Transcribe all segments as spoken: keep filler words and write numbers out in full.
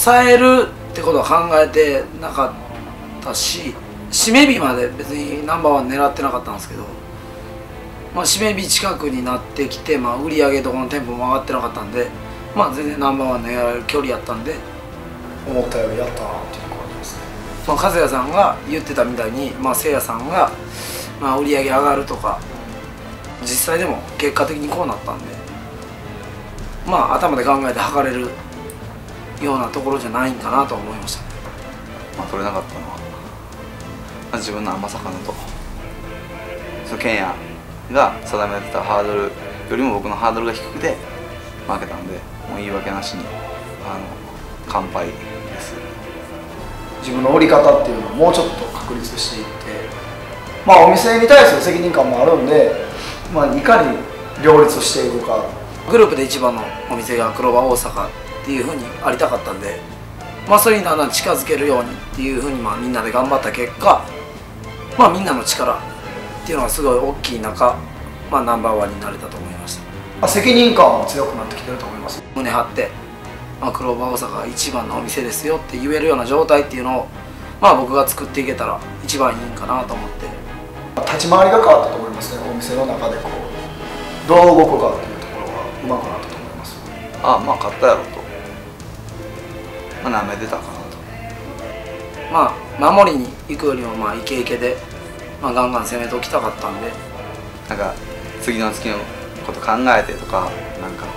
抑えるってことは考えてなかったし、締め日まで別にナンバーワン狙ってなかったんですけど、まあ、締め日近くになってきて、まあ、売り上げとかのテンポも上がってなかったんで、まあ、全然ナンバーワン狙える距離やったんで、 思ったよりやったなっていう感じですね。 まあ、和也さんが言ってたみたいに、まあ、せいやさんが、まあ、売り上げ上がるとか、実際でも結果的にこうなったんで、まあ頭で考えて測れるようなところじゃないんかなと思いましたね。 まあ、取れなかったのは、まあ、自分の甘さかなと。そのケンヤが定めてたハードルよりも僕のハードルが低くて負けたんで、もう言い訳なしにあの完敗です。 自分の折り方っていうのをもうちょっと確立していって、まあお店に対する責任感もあるんで、まあ、いかに両立していくか。 グループで一番のお店がクローバー大阪っていうふうにありたかったんで、まあ、それにだんだん近づけるようにっていうふうに、まあ、みんなで頑張った結果、まあ、みんなの力っていうのがすごい大きい中、まあ、ナンバーワンになれたと思いました。 まあ、責任感も強くなってきてると思います。 胸張って、まあ、クローバー大阪が一番のお店ですよって言えるような状態っていうのを、まあ、僕が作っていけたら一番いいんかなと思って。 立ち回りが変わったと思いますね。お店の中でこうどう動くかっていうところがうまくなったと思います。 ああ、まあ勝ったやろと、まあ、舐めてたかなと。 まあ守りに行くよりもまあイケイケで、まあ、ガンガン攻めておきたかったんで、 なんか次の月のこと考えてとか、なんか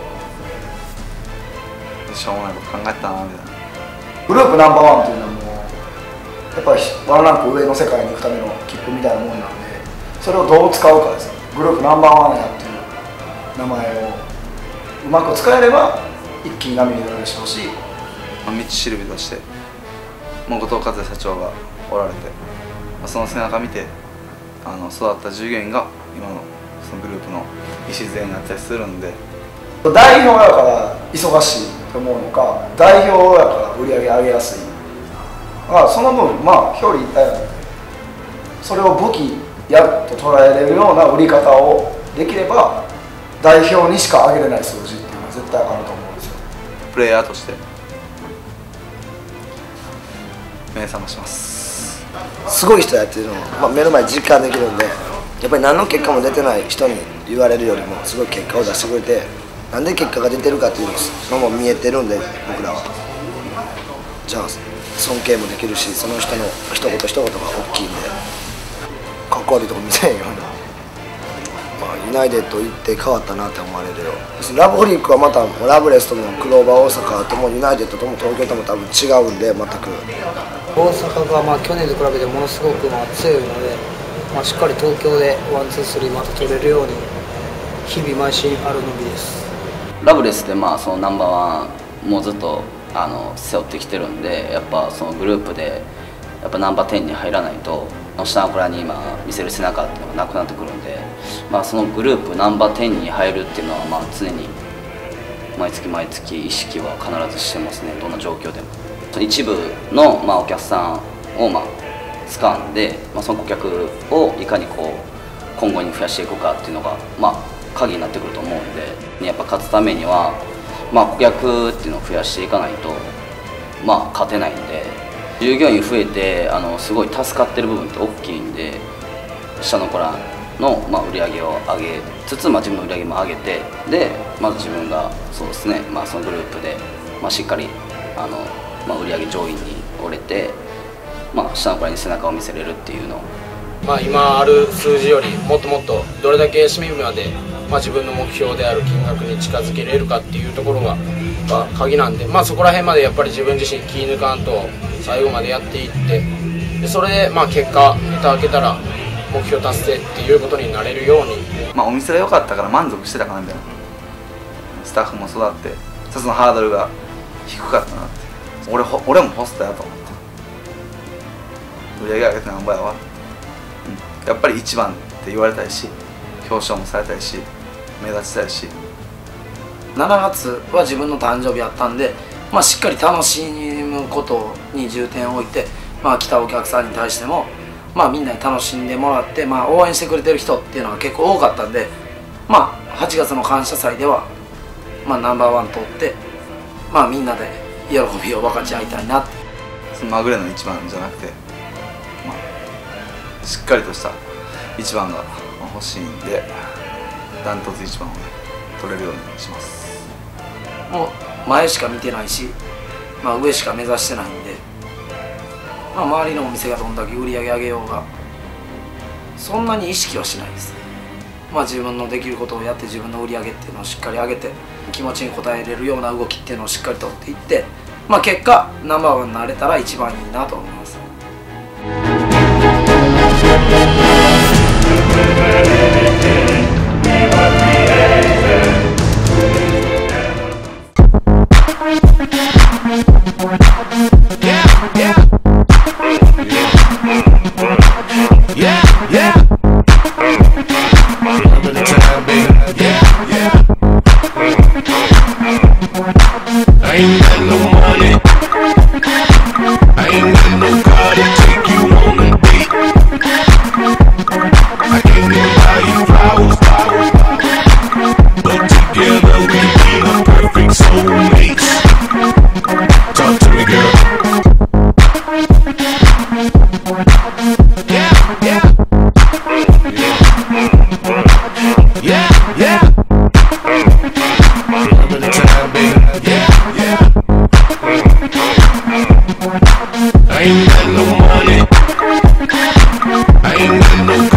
しょうもないこと考えてたなみたいな。 グループナンバーワンっていうのはもうやっぱりワンランク上の世界に行くための切符みたいなもんなんで、それをどう使うかですね。グループナンバーワンやっていう名前をうまく使えれば一気に波に乗るでしょうし、 道しるべとしてもう後藤和也社長がおられて、その背中見てあの育った従業員が今のそのグループの礎になったりするんで、 代表やから忙しいと思うのか、代表やから売り上げ上げやすい、まあ、その分まあ表裏一体なんで、それを武器やと捉えれるような売り方をできれば代表にしか上げれない数字っていうのは絶対あると思うんですよ。 プレイヤーとして目覚まします。 すごい人やっていうのを、まあ、目の前に実感できるんで、やっぱり何の結果も出てない人に言われるよりもすごい結果を出してくれて、なんで結果が出てるかっていうのも見えてるんで、僕らはじゃあ尊敬もできるし、その人の一言一言が大きいんで、かっこ悪いとこ見せへんように、まあ、ユナイテッド行って変わったなって思われるよ。ラブホリックはまたラブレスともクローバー大阪ともユナイテッドとも東京とも多分違うんで、全く大阪がまあ去年と比べてものすごくまあ強いので、まあ、しっかり東京でワンツースリーまた取れるように日々邁進あるのみです。 ラブレスでまあそのナンバーワンもうずっとあの背負ってきてるんで、やっぱそのグループでやっぱナンバーテンに入らないと下の子らに今見せる背中っていうのがなくなってくるんで、まあ、そのグループナンバーテンに入るっていうのはまあ常に毎月毎月意識は必ずしてますね。どんな状況でも一部のまあお客さんをまあ掴んで、まあ、その顧客をいかにこう今後に増やしていくかっていうのがまあ鍵になってくると思うんで、やっぱ勝つためにはまあ顧客っていうのを増やしていかないとまあ勝てないんで、従業員増えてあのすごい助かってる部分って大きいんで、下の子らのまあ売り上げを上げつつ、まあ、自分の売り上げも上げて、でまず自分がそうですね、まあ、そのグループでまあしっかりあの、まあ、売り上げ上位に折れて、まあ、下の子らに背中を見せれるっていうのを、 まあ、今ある数字よりもっともっとどれだけ締め日まで、まあ、自分の目標である金額に近づけれるかっていうところが、まあ、鍵なんで、まあ、そこら辺までやっぱり自分自身気抜かんと最後までやっていって、でそれでまあ結果ネタ開けたら目標達成っていうことになれるように、 まあ、お店が良かったから満足してたかなみたいな、スタッフも育って一つのハードルが低かったなって、俺ほ俺もホストやと思って、売り上げ上げてなんぼやわ、うん、やっぱり一番って言われたいし、表彰もされたいし、目立ちたいし。 しちがつは自分の誕生日やったんで、まあ、しっかり楽しむことに重点を置いて、まあ、来たお客さんに対しても、まあ、みんなに楽しんでもらって、まあ、応援してくれてる人っていうのが結構多かったんで、まあ、はちがつの感謝祭では、まあ、ナンバーワン取って、まあ、みんなで喜びを分かち合いたいなって。 そのまぐれの一番じゃなくて、まあ、しっかりとした一番が欲しいんで、ダントツ一番をね取れるようにします。 もう前しか見てないし、まあ、上しか目指してないんで、まあ、周りのお店がどんだけ売り上げ上げようがそんなに意識はしないです。まあ、自分のできることをやって自分の売り上げっていうのをしっかり上げて気持ちに応えれるような動きっていうのをしっかりとっていって、まあ、結果ナンバーワンになれたら一番いいなと思います。 I ain't got no money. I ain't got no